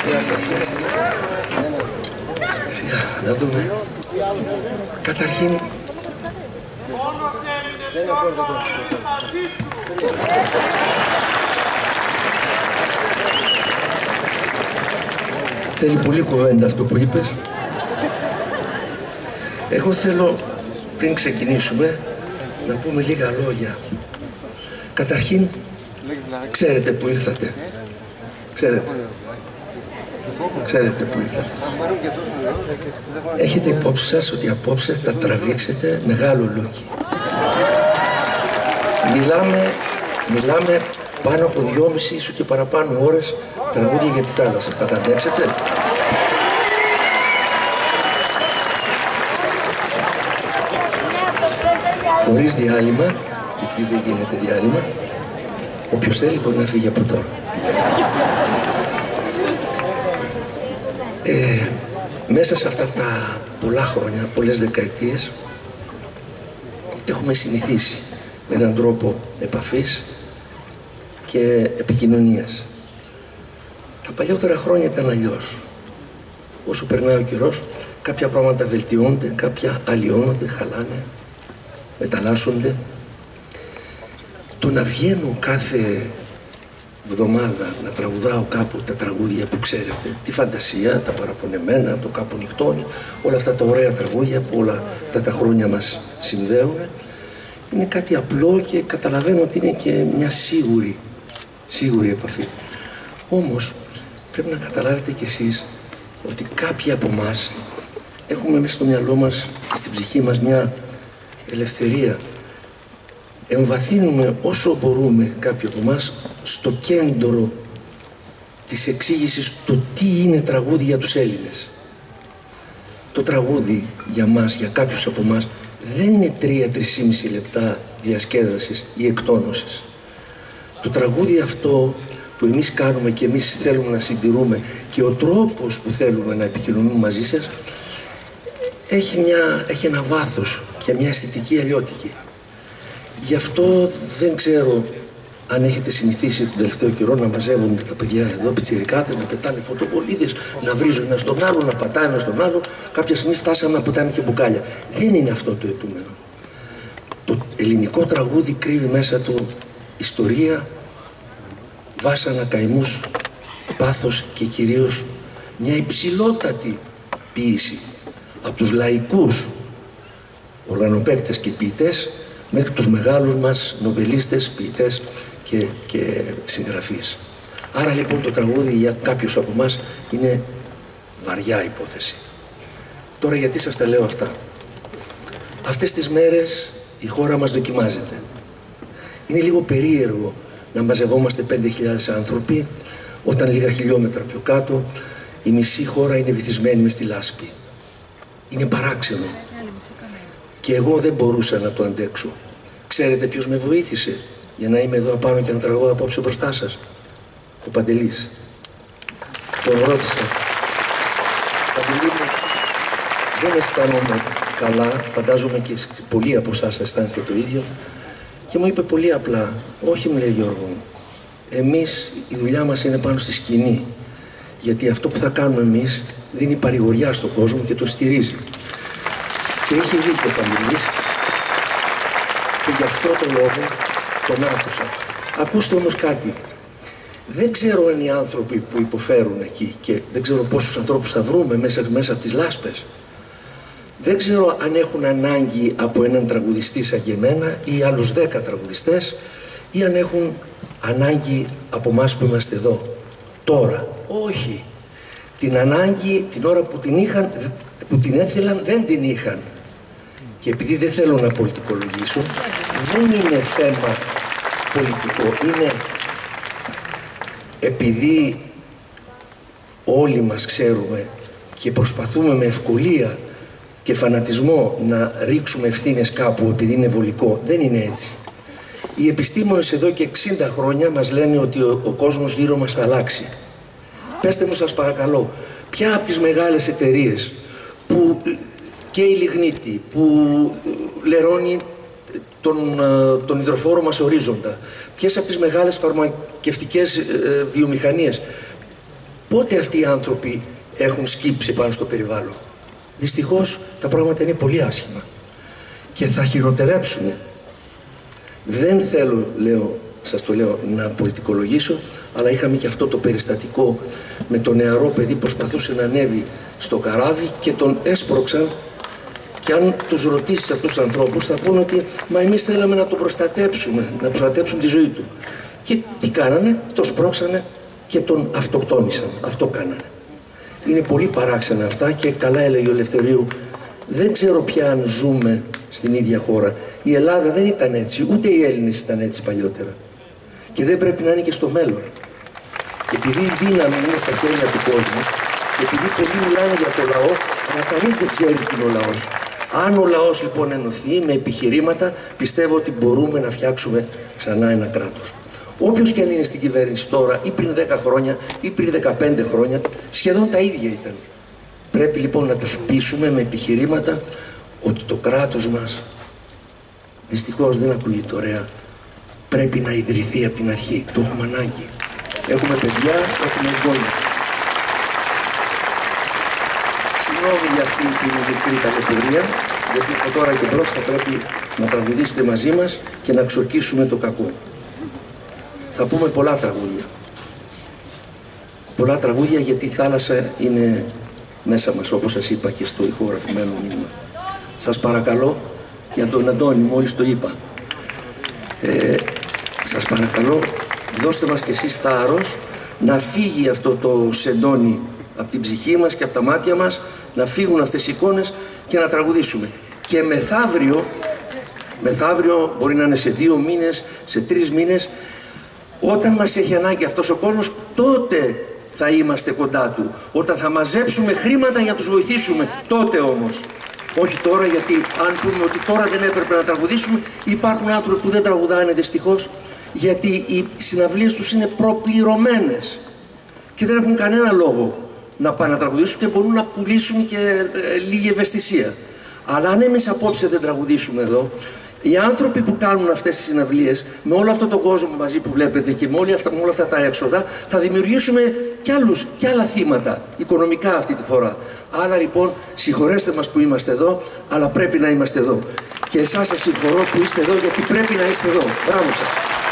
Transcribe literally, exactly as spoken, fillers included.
Γεια σας, γεια σας. Σιγά, να δούμε. Καταρχήν... Θέλει πολύ κουβέντα αυτό που είπες. Εγώ θέλω, πριν ξεκινήσουμε, να πούμε λίγα λόγια. Καταρχήν, ξέρετε που ήρθατε. Ξέρετε. Ξέρετε που ήρθατε. Έχετε υπόψη σας ότι απόψε θα τραβήξετε μεγάλο λούκι. Μιλάμε, μιλάμε πάνω από δυόμιση ίσως και παραπάνω ώρες τραγούδια για τη θάλασσα. Θα τα αντέξετε? Χωρίς διάλειμμα, γιατί δεν γίνεται διάλειμμα. Όποιος θέλει μπορεί να φύγει από τώρα. Ε, μέσα σε αυτά τα πολλά χρόνια, πολλές δεκαετίες, έχουμε συνηθίσει με έναν τρόπο επαφής και επικοινωνίας. Τα παλιότερα χρόνια ήταν αλλιώς. Όσο περνάει ο καιρός, κάποια πράγματα βελτιώνται, κάποια αλλοιώνονται, χαλάνε, μεταλλάσσονται. Το να βγαίνω κάθε εβδομάδα να τραγουδάω κάπου τα τραγούδια που ξέρετε, τη φαντασία, τα παραπονεμένα, το κάπου νυχτώνει, όλα αυτά τα ωραία τραγούδια που όλα τα, τα χρόνια μας συνδέουν, είναι κάτι απλό και καταλαβαίνω ότι είναι και μια σίγουρη, σίγουρη επαφή. Όμως πρέπει να καταλάβετε κι εσείς ότι κάποιοι από εμάς έχουμε μέσα στο μυαλό μας και στην ψυχή μας μια ελευθερία. Εμβαθύνουμε όσο μπορούμε κάποιοι από εμάς στο κέντρο της εξήγησης του τι είναι τραγούδι για τους Έλληνες. Το τραγούδι για μας, για κάποιους από εμάς, δεν είναι τρία τρισήμιση λεπτά διασκέδασης ή εκτόνωσης. Το τραγούδι αυτό που εμείς κάνουμε και εμείς θέλουμε να συντηρούμε και ο τρόπος που θέλουμε να επικοινωνούμε μαζί σας έχει, μια, έχει ένα βάθος και μια αισθητική αλλιώτικη. Γι' αυτό δεν ξέρω αν έχετε συνηθίσει τον τελευταίο καιρό να μαζεύονται τα παιδιά εδώ, πιτσιρικάδες, να πετάνε φωτοβολίδες, να βρίζουν ένα στον άλλο, να πατάνε ένα στον άλλο. Κάποια στιγμή φτάσαμε να πετάνε και μπουκάλια. Δεν είναι αυτό το αιτούμενο. Το ελληνικό τραγούδι κρύβει μέσα του ιστορία, βάσανα, καημούς, πάθος και κυρίως μια υψηλότατη ποίηση από τους λαϊκούς οργανοπαίκτες και ποιητές μέχρι τους μεγάλους μας νομπελίστες, ποιητές και, και συγγραφείς. Άρα λοιπόν το τραγούδι για κάποιους από εμάς είναι βαριά υπόθεση. Τώρα γιατί σας τα λέω αυτά? Αυτές τις μέρες η χώρα μας δοκιμάζεται. Είναι λίγο περίεργο να μαζευόμαστε πέντε χιλιάδες άνθρωποι όταν λίγα χιλιόμετρα πιο κάτω η μισή χώρα είναι βυθισμένη μες στη λάσπη. Είναι παράξενο. Και εγώ δεν μπορούσα να το αντέξω. Ξέρετε ποιος με βοήθησε για να είμαι εδώ απάνω και να τραγουδώ απόψε μπροστά σας? Ο Παντελής. Τον ρώτησα. Παντελή μου, δεν αισθάνομαι καλά, φαντάζομαι και πολλοί από εσάς αισθάνεστε το ίδιο. Και μου είπε πολύ απλά, όχι, μου λέει, Γιώργο μου, εμείς η δουλειά μας είναι πάνω στη σκηνή. Γιατί αυτό που θα κάνουμε εμείς δίνει παρηγοριά στον κόσμο και τον στηρίζει. Και είχε δίκιο ο Παντελής και γι' αυτό το λόγο τον άκουσα. Ακούστε όμως κάτι. Δεν ξέρω αν οι άνθρωποι που υποφέρουν εκεί και δεν ξέρω πόσους ανθρώπους θα βρούμε μέσα, μέσα από τις λάσπες, δεν ξέρω αν έχουν ανάγκη από έναν τραγουδιστή σαν και εμένα ή άλλους δέκα τραγουδιστές ή αν έχουν ανάγκη από εμάς που είμαστε εδώ τώρα. Όχι. Την ανάγκη την ώρα που την είχαν, που την έθελαν, δεν την είχαν. Και επειδή δεν θέλω να πολιτικολογήσω, δεν είναι θέμα πολιτικό. Είναι επειδή όλοι μας ξέρουμε και προσπαθούμε με ευκολία και φανατισμό να ρίξουμε ευθύνες κάπου επειδή είναι βολικό. Δεν είναι έτσι. Οι επιστήμονες εδώ και εξήντα χρόνια μας λένε ότι ο, ο κόσμος γύρω μας θα αλλάξει. Πέστε μου σας παρακαλώ, ποια από τις μεγάλες εταιρείες που και η λιγνίτη, που λερώνει τον, τον υδροφόρο μας ορίζοντα, ποιες από τις μεγάλες φαρμακευτικές ε, βιομηχανίες, Πότε αυτοί οι άνθρωποι έχουν σκύψει πάνω στο περιβάλλον? Δυστυχώς τα πράγματα είναι πολύ άσχημα και θα χειροτερέψουν. Δεν θέλω, λέω, σας το λέω, να πολιτικολογήσω, αλλά είχαμε και αυτό το περιστατικό με το νεαρό παιδί που προσπαθούσε να ανέβει στο καράβι και τον έσπρωξαν. Και αν τους ρωτήσεις αυτούς τους ανθρώπους θα πούνε ότι μα εμείς θέλαμε να τον προστατέψουμε, να προστατέψουμε τη ζωή του. Και τι κάνανε? Το σπρώξανε και τον αυτοκτόνησαν. Αυτό κάνανε. Είναι πολύ παράξενα αυτά και καλά έλεγε ο Ελευθερίου. Δεν ξέρω πια αν ζούμε στην ίδια χώρα. Η Ελλάδα δεν ήταν έτσι, ούτε οι Έλληνες ήταν έτσι παλιότερα. Και δεν πρέπει να είναι και στο μέλλον. Και επειδή η δύναμη είναι στα χέρια του κόσμου, και επειδή πολλοί μιλάνε για το λαό, αλλά κανείς δεν ξέρει τι είναι ο λαός. Αν ο λαός λοιπόν ενωθεί με επιχειρήματα, πιστεύω ότι μπορούμε να φτιάξουμε ξανά ένα κράτος. Όποιος και αν είναι στην κυβέρνηση τώρα, ή πριν δέκα χρόνια, ή πριν δεκαπέντε χρόνια, σχεδόν τα ίδια ήταν. Πρέπει λοιπόν να τους πείσουμε με επιχειρήματα ότι το κράτος μας, δυστυχώς δεν ακούγεται ωραία, πρέπει να ιδρυθεί από την αρχή. Το έχουμε ανάγκη. Έχουμε παιδιά, έχουμε εγγόνια. Συγγνώμη για αυτή την μικρή ταλαιπωρία, γιατί από τώρα και μπρος θα πρέπει να τραγουδήσετε μαζί μας και να ξορκίσουμε το κακό. Θα πούμε πολλά τραγούδια. Πολλά τραγούδια γιατί η θάλασσα είναι μέσα μας, όπως σας είπα και στο ηχογραφημένο μήνυμα. Σας παρακαλώ, για τον Αντώνη μόλις το είπα, ε, σας παρακαλώ δώστε μας κι εσείς θάρρος να φύγει αυτό το σεντόνι από την ψυχή μας και από τα μάτια μας, να φύγουν αυτές οι εικόνες και να τραγουδήσουμε. Και μεθαύριο, μεθαύριο μπορεί να είναι σε δύο μήνες, σε τρεις μήνες, όταν μας έχει ανάγκη αυτός ο κόσμος, τότε θα είμαστε κοντά του. Όταν θα μαζέψουμε χρήματα για να τους βοηθήσουμε, τότε όμως. Όχι τώρα, γιατί αν πούμε ότι τώρα δεν έπρεπε να τραγουδήσουμε, υπάρχουν άνθρωποι που δεν τραγουδάνε δυστυχώς, γιατί οι συναυλίες τους είναι προπληρωμένες και δεν έχουν κανένα λόγο να πάνε να τραγουδήσουν και μπορούν να πουλήσουν και ε, λίγη ευαισθησία. Αλλά αν εμείς απόψε δεν τραγουδήσουμε εδώ, οι άνθρωποι που κάνουν αυτές τις συναυλίες, με όλο αυτόν τον κόσμο μαζί που βλέπετε και με όλα αυτά, με όλα αυτά τα έξοδα, θα δημιουργήσουμε κι, άλλους, κι άλλα θύματα, οικονομικά αυτή τη φορά. Άρα λοιπόν, συγχωρέστε μας που είμαστε εδώ, αλλά πρέπει να είμαστε εδώ. Και εσάς σας συγχωρώ που είστε εδώ, γιατί πρέπει να είστε εδώ. Μπράβο σας.